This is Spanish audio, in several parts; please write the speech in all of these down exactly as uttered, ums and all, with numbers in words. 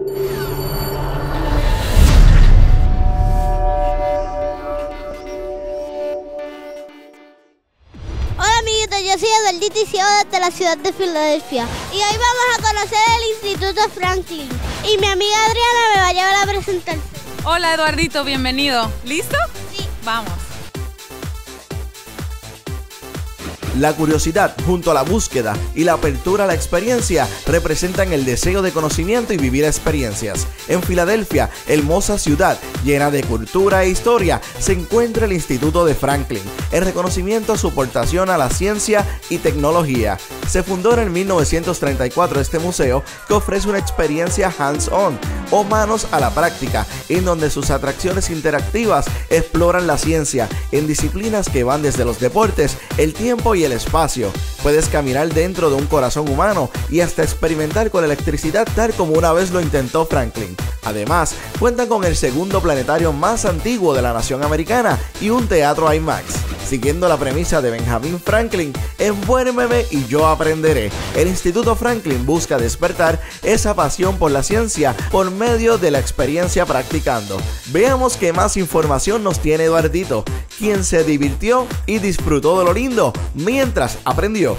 Hola amiguitos, yo soy Eduardito y sigo desde la ciudad de Filadelfia. Y hoy vamos a conocer el Instituto Franklin. Y mi amiga Adriana me va a llevar a presentarse. Hola Eduardito, bienvenido. ¿Listo? Sí. Vamos. La curiosidad junto a la búsqueda y la apertura a la experiencia representan el deseo de conocimiento y vivir experiencias. En Filadelfia, hermosa ciudad llena de cultura e historia, se encuentra el Instituto de Franklin, en reconocimiento a su aportación a la ciencia y tecnología. Se fundó en mil novecientos treinta y cuatro este museo, que ofrece una experiencia hands-on o manos a la práctica, en donde sus atracciones interactivas exploran la ciencia en disciplinas que van desde los deportes, el tiempo y el espacio. Puedes caminar dentro de un corazón humano y hasta experimentar con electricidad tal como una vez lo intentó Franklin. Además, cuentan con el segundo planetario más antiguo de la nación americana y un teatro IMAX. Siguiendo la premisa de Benjamin Franklin, envuélveme y yo aprenderé. El Instituto Franklin busca despertar esa pasión por la ciencia por medio de la experiencia practicando. Veamos qué más información nos tiene Eduardito, quien se divirtió y disfrutó de lo lindo mientras aprendió.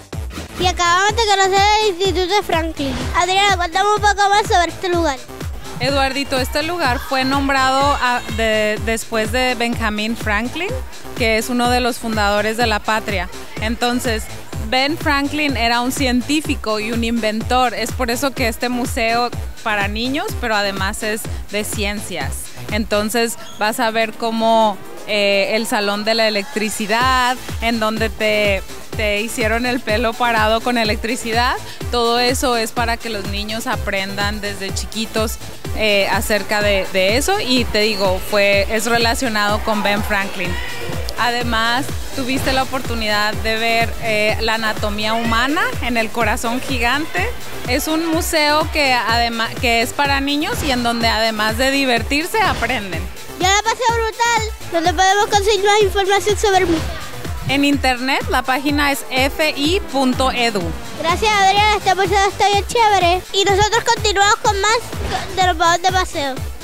Y acabamos de conocer el Instituto de Franklin. Adriana, cuéntame un poco más sobre este lugar. Eduardito, este lugar fue nombrado a, de, después de Benjamin Franklin, que es uno de los fundadores de la patria. Entonces, Ben Franklin era un científico y un inventor. Es por eso que este museo para niños, pero además es de ciencias. Entonces, vas a ver cómo eh, el salón de la electricidad, en donde te... te hicieron el pelo parado con electricidad. Todo eso es para que los niños aprendan desde chiquitos eh, acerca de, de eso, y te digo, fue, es relacionado con Ben Franklin. Además, tuviste la oportunidad de ver eh, la anatomía humana en el corazón gigante. Es un museo que, además, que es para niños y en donde además de divertirse, aprenden. Yo la pasé brutal. ¿Dónde podemos conseguir más información sobre el museo? En internet, la página es f i punto edu. Gracias Adriana, este museo está bien chévere. Y nosotros continuamos con más de los vagos de paseo.